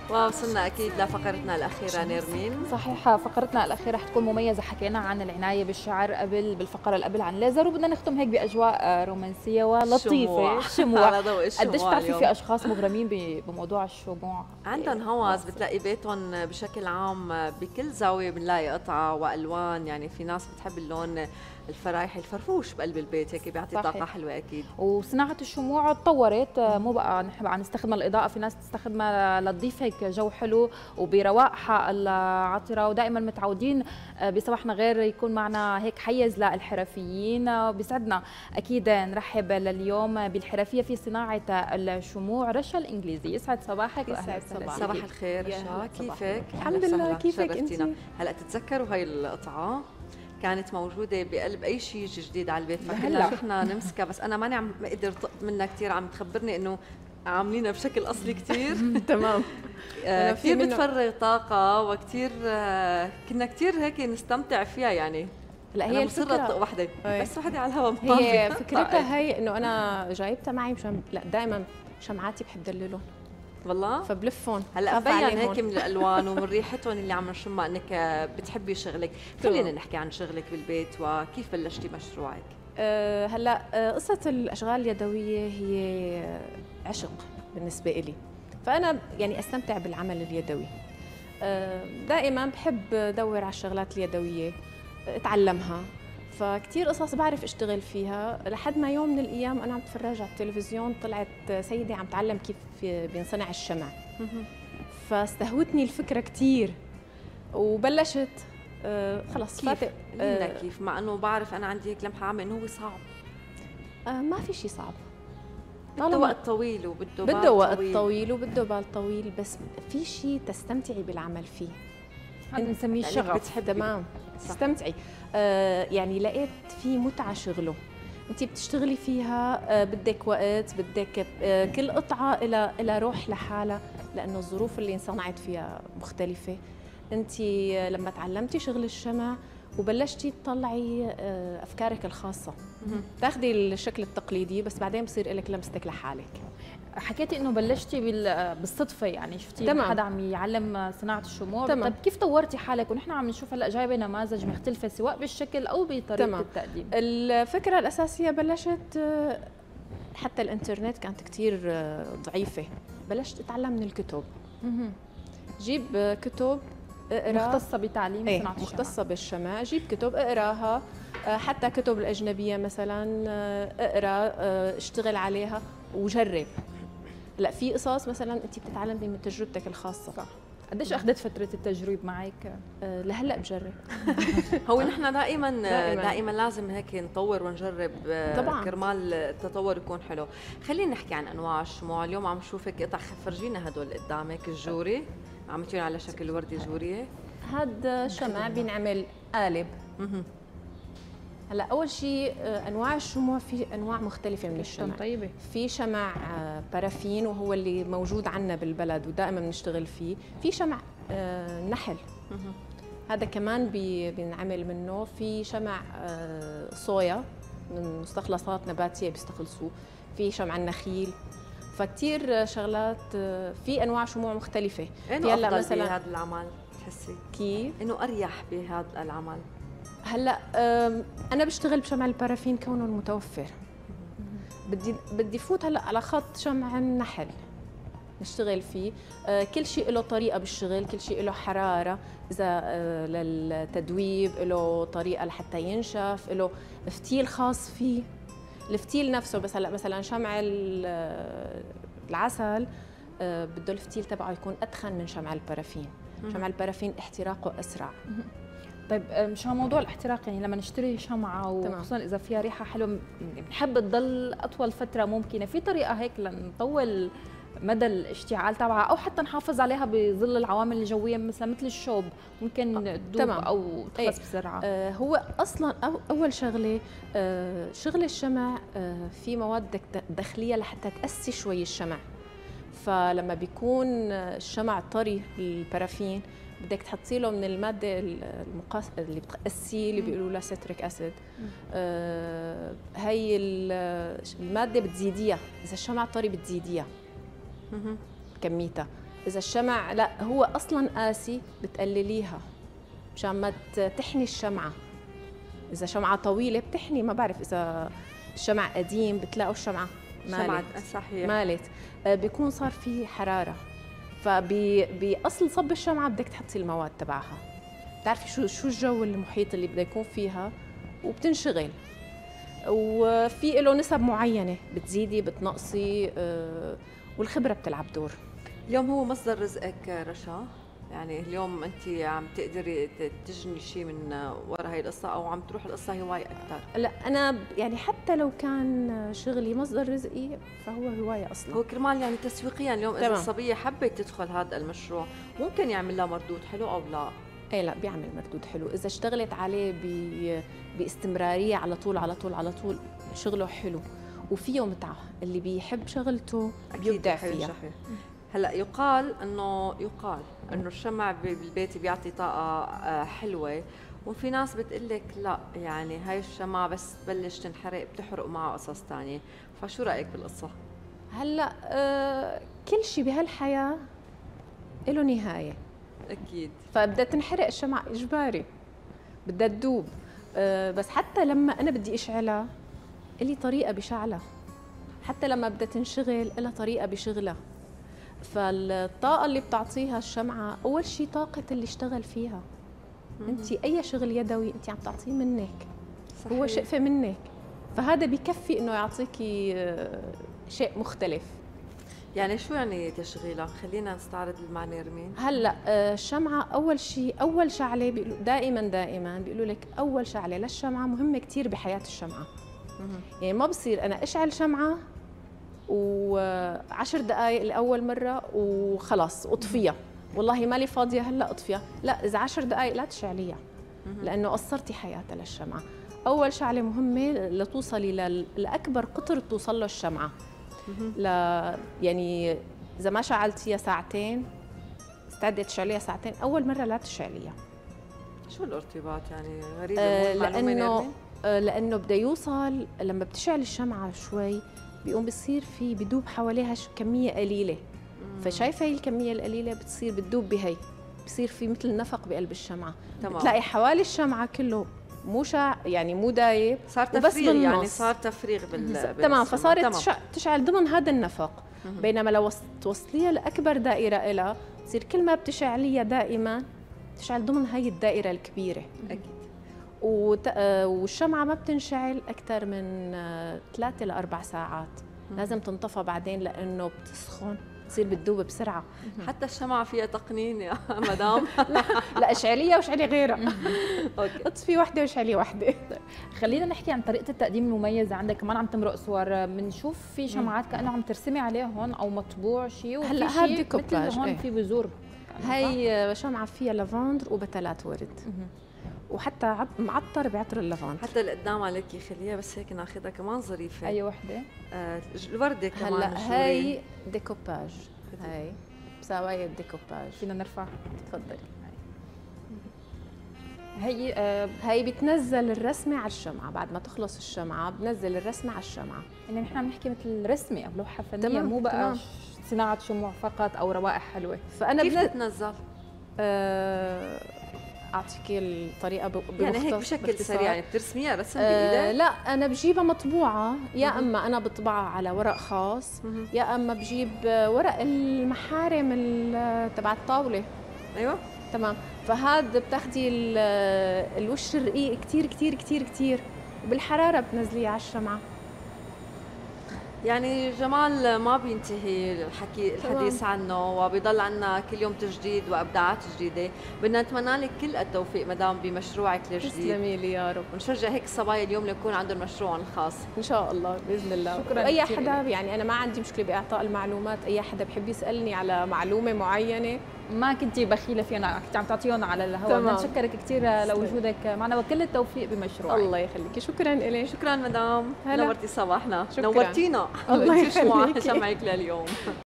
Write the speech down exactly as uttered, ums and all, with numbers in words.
ووصلنا أكيد لفقرتنا الأخيرة نيرمين. صحيح، فقرتنا الأخيرة رح تكون مميزة. حكينا عن العناية بالشعر قبل بالفقرة اللي قبل عن ليزر، وبدنا نختم هيك بأجواء رومانسية ولطيفة. شموع على ضوء الشموع. قديش بتعرفي في أشخاص مغرمين بموضوع الشموع؟ عندهم هوس، بتلاقي بيتهم بشكل عام بكل زاوية بنلاقي قطعة وألوان، يعني في ناس بتحب اللون الفرايحي الفرفوش بقلب البيت، هيك بيعطي طاقة حلوة أكيد. وصناعة الشموع تطورت، مو بقى نحن عم نستخدمها للإضاءة، في ناس تستخدمها لتضيف هيك جو حلو وبرواقها العطرة، ودائما متعودين بصباحنا غير يكون معنا هيك حيز للحرفيين. بيسعدنا أكيد نرحب لليوم بالحرفية في صناعة الشموع رشا الإنجليزي. يسعد صباحك. يسعد صباحك. صباح الخير رشا، كيفك؟ الحمد لله. كيفك انت؟ هلا تتذكروا هاي القطعة كانت موجودة بقلب أي شيء جديد على البيت، فكنا نحن نمسكها، بس أنا ماني عم بقدر طق منها كثير، عم تخبرني إنه عاملينها بشكل أصلي كثير. تمام. آه كثير بتفرغ طاقة، وكثير آه كنا كثير هيك نستمتع فيها يعني. لا هي الفكرة طق وحدة بس وحدة على الهواء. هي فكرتها هي إنه أنا جايبتها معي مشان لا دائما شمعاتي بحب دللهم والله، فبلفون. هلا مبين هيك من الالوان ومن ريحتهم اللي عم نشمها انك بتحبي شغلك. خلينا نحكي عن شغلك بالبيت وكيف بلشتي مشروعك. أه هلا أه قصه الاشغال اليدويه هي عشق بالنسبه إلي، فانا يعني استمتع بالعمل اليدوي. أه دائما بحب ادور على الشغلات اليدويه اتعلمها، فكتير قصص بعرف اشتغل فيها، لحد ما يوم من الايام انا عم بتفرج على التلفزيون طلعت سيده عم تعلم كيف بينصنع الشمع، فاستهوتني الفكره كتير وبلشت. آه خلص فاتق. آه كيف؟ مع انه بعرف انا عندي هيك لمحه عامه انه هو صعب. آه ما في شيء صعب، بده وقت طويل وبده بال بده وقت طويل, طويل وبده بال طويل، بس في شيء تستمتعي بالعمل فيه، هذا بنسميه الشغف. بتحب تمام تستمتعي. آه يعني لقيت في متعه شغله، انت بتشتغلي فيها، آه بدك وقت، بدك آه كل قطعه إلى إلى روح لحالها، لانه الظروف اللي انصنعت فيها مختلفه. انت لما تعلمتي شغل الشمع وبلشتي تطلعي آه افكارك الخاصه، تاخذي الشكل التقليدي بس بعدين بصير لك لمستك لحالك. حكيتي انه بلشتي بالصدفه، يعني شفتي حدا عم يعلم صناعه الشموع. تمام. طيب كيف طورتي حالك؟ ونحن عم نشوف هلا جايبه نماذج مختلفه سواء بالشكل او بطريقه تمام. التقديم. الفكره الاساسيه بلشت حتى الانترنت كانت كثير ضعيفه، بلشت اتعلم من الكتب. جيب كتب اقرا مختصه بتعليم ايه صناعه الشمع، مختصه بالشمع، جيب كتب اقراها، حتى كتب الاجنبيه مثلا اقرا اشتغل عليها وجرب. لا في قصص مثلا انت بتتعلمي من تجربتك الخاصه. صح. قديش اخذت فتره التجريب معك؟ أه لهلا بجرب. هو نحن دائما دائما, دائماً لازم هيك نطور ونجرب طبعا كرمال التطور يكون حلو. خلينا نحكي عن انواع الشموع. اليوم عم نشوفك قطع، فرجينا هدول قدامك الجوري، عملتيهم على شكل وردي جوريه. هذا شمع بينعمل قالب. هلا اول شيء انواع الشموع، في انواع مختلفه من الشمع. طيبه. في شمع بارافين وهو اللي موجود عندنا بالبلد ودائما بنشتغل فيه. في شمع نحل، هذا كمان بينعمل منه. في شمع صويا من مستخلصات نباتيه بيستخلصوه. في شمع النخيل، فكتير شغلات. في انواع شموع مختلفه. انه افضل مثلا بهذا العمل تحسي؟ كيف؟ انه اريح بهذا العمل. هلا انا بشتغل بشمع البارافين كونه متوفر. بدي بدي فوت هلا على خط شمع النحل نشتغل فيه. كل شيء له طريقه بالشغل، كل شيء له حراره، اذا للتدويب له طريقه لحتى ينشف، له فتيل خاص فيه. الفتيل نفسه بس هلا مثلا شمع العسل بده الفتيل تبعه يكون ادخن من شمع البارافين. شمع البارافين احتراقه اسرع. طيب مشان موضوع الاحتراق، يعني لما نشتري شمعة وخصوصا إذا فيها ريحة حلوة بنحب تضل أطول فترة ممكنة، في طريقة هيك لنطول مدى الاشتعال تبعها أو حتى نحافظ عليها بظل العوامل الجوية مثل مثل الشوب ممكن تدوب أو تخلص ايه. بسرعة. آه هو أصلا أو أول شغلة آه شغل الشمع آه في مواد داخلية لحتى تقسي شوي الشمع، فلما بيكون الشمع طري البارافين بدك تحطي له من الماده المقاس اللي بتقسيه اللي بيقولوا لها سيتريك اسيد. آه هي الماده بتزيديها، اذا الشمع طري بتزيديها كميتها، اذا الشمع لا هو اصلا قاسي بتقلليها مشان ما تحني الشمعه. اذا شمعه طويله بتحني، ما بعرف اذا الشمع قديم بتلاقوا الشمعه مالت صحيح مالت بيكون صار في حراره، فباصل صب الشمعه بدك تحطي المواد تبعها، بتعرفي شو شو الجو المحيط اللي بده يكون فيها وبتنشغل، وفي له نسب معينه بتزيدي بتنقصي، والخبره بتلعب دور. اليوم هو مصدر رزقك رشا؟ يعني اليوم انت عم تقدري تجني شيء من وراء هاي القصه، او عم تروح القصه هوايه اكثر؟ لا انا يعني حتى لو كان شغلي مصدر رزقي فهو هوايه اصلا. هو كرمال يعني تسويقيا اليوم اذا الصبيه حبت تدخل هذا المشروع ممكن يعمل لها مردود حلو او لا؟ ايه لا بيعمل مردود حلو اذا اشتغلت عليه باستمراريه على طول على طول على طول، شغله حلو وفيه متعه، اللي بيحب شغلته بيبدع فيها. صحيح. هلا يقال انه يقال انه الشمع بالبيت بيعطي طاقه حلوه، وفي ناس بتقول لك لا يعني هاي الشمعة بس تبلش تنحرق بتحرق معها قصص ثانيه، فشو رايك بالقصه؟ هلا آه كل شيء بهالحياه له نهايه اكيد، فبدها تنحرق الشمعة اجباري، بدها تذوب. أه بس حتى لما انا بدي اشعلها لي طريقه بشعلها، حتى لما بدها تنشغل لها طريقه بشغلها. فالطاقه اللي بتعطيها الشمعة اول شيء طاقه اللي اشتغل فيها. انت اي شغل يدوي انت عم تعطيه منك، صحيح. هو شقفه منك، فهذا بكفي انه يعطيكي شيء مختلف. يعني شو يعني تشغيلها؟ خلينا نستعرض المعنى نرمين. هلا الشمعة أول شيء أول شعلة بيقولوا دائما دائما بيقولوا لك أول شعلة للشمعة مهمة كثير بحياة الشمعة. يعني ما بصير أنا أشعل شمعة وعشر دقائق لأول مرة وخلاص أطفيها، والله مالي فاضية هلا أطفيها، لا إذا عشر دقائق لا تشعليها لأنه قصرتي حياتها للشمعة. أول شعلة مهمة لتوصلي لأكبر قطر توصل له الشمعة. لا يعني اذا ما شعلتيها ساعتين استعدي تشعليها ساعتين، اول مره لا تشعليها. شو الارتباط يعني غريبه؟ آه لانه آه لانه بده يوصل لما بتشعل الشمعه شوي بيقوم بصير في بدوب حواليها كميه قليله، مم. فشايفه هي الكميه القليله بتصير بتدوب بهي، بصير في مثل نفق بقلب الشمعه، تمام. بتلاقي حوالي الشمعه كله مو شع يعني مو دايب، صار تفريغ يعني صار تفريغ بال تمام، فصارت تشع... تشعل ضمن هذا النفق. مم. بينما لو توصليها لاكبر دائره إلها تصير كل ما بتشعليها دائما تشعل ضمن هاي الدائره الكبيره. اكيد. وت... والشمعه ما بتنشعل اكثر من ثلاثة لأربع ساعات. مم. لازم تنطفى بعدين لانه بتسخن تصير بتذوب بسرعه. حتى الشمعة فيها تقنين يا مدام. لا لا اشعليها واشعلي غيرها. اوكي اطفي وحده واشعلي وحده. خلينا نحكي عن طريقه التقديم المميزه عندك، كمان عم تمرق صور، بنشوف في شمعات كانه عم ترسمي عليها هون او مطبوع شيء، هلا هذا ديكوباج هون في بذور. هي شمعه فيها لافندر وبتلات ورد، وحتى معطر بعطر اللافندر. حتى اللي قدام عليكي خليها بس هيك ناخذها كمان ظريفه. اي وحده؟ آه الورده كمان. هلا هي ديكوباج، هي بزوايا الديكوباج. فينا نرفع؟ تفضلي. هي آه هي بتنزل الرسمه على الشمعه، بعد ما تخلص الشمعه بنزل الرسمه على الشمعه. يعني نحن عم نحكي مثل رسمه او لوحه فنيه، مو بقى تمام. صناعه شموع فقط او روائح حلوه. فانا كيف بتنزل؟ آه اعطيكي الطريقه بمختصر يعني هيك بشكل سريع، يعني بترسميها رسم بايدك؟ آه لا انا بجيبها مطبوعه، يا اما انا بطبعها على ورق خاص، يا اما بجيب ورق المحارم تبع الطاوله. ايوه تمام، فهذا بتاخدي الوش الرقيق كثير كثير كثير كثير وبالحراره بتنزليه على الشمعه. يعني جمال ما بينتهي الحكي الحديث عنه، وبيضل عنا كل يوم تجديد وابداعات جديده. بدنا نتمنى لك كل التوفيق مدام بمشروعك الجديد. تسلمي لي يا رب، ونشجع هيك الصبايا اليوم ليكون عندهم مشروع الخاص ان شاء الله باذن الله. شكرا. اي حدا يعني انا ما عندي مشكله باعطاء المعلومات، اي حدا بحب يسالني على معلومه معينه ما كنتي بخيله فينا، كنت عم تعطيهم على الهواء. بدنا نشكرك كثير لوجودك معنا وكل التوفيق بمشروعك. الله يخليكي. شكرا لك. شكرا مدام، نورتي صباحنا، شكرا. نورتينا. الله يخليكي. شمعك لليوم.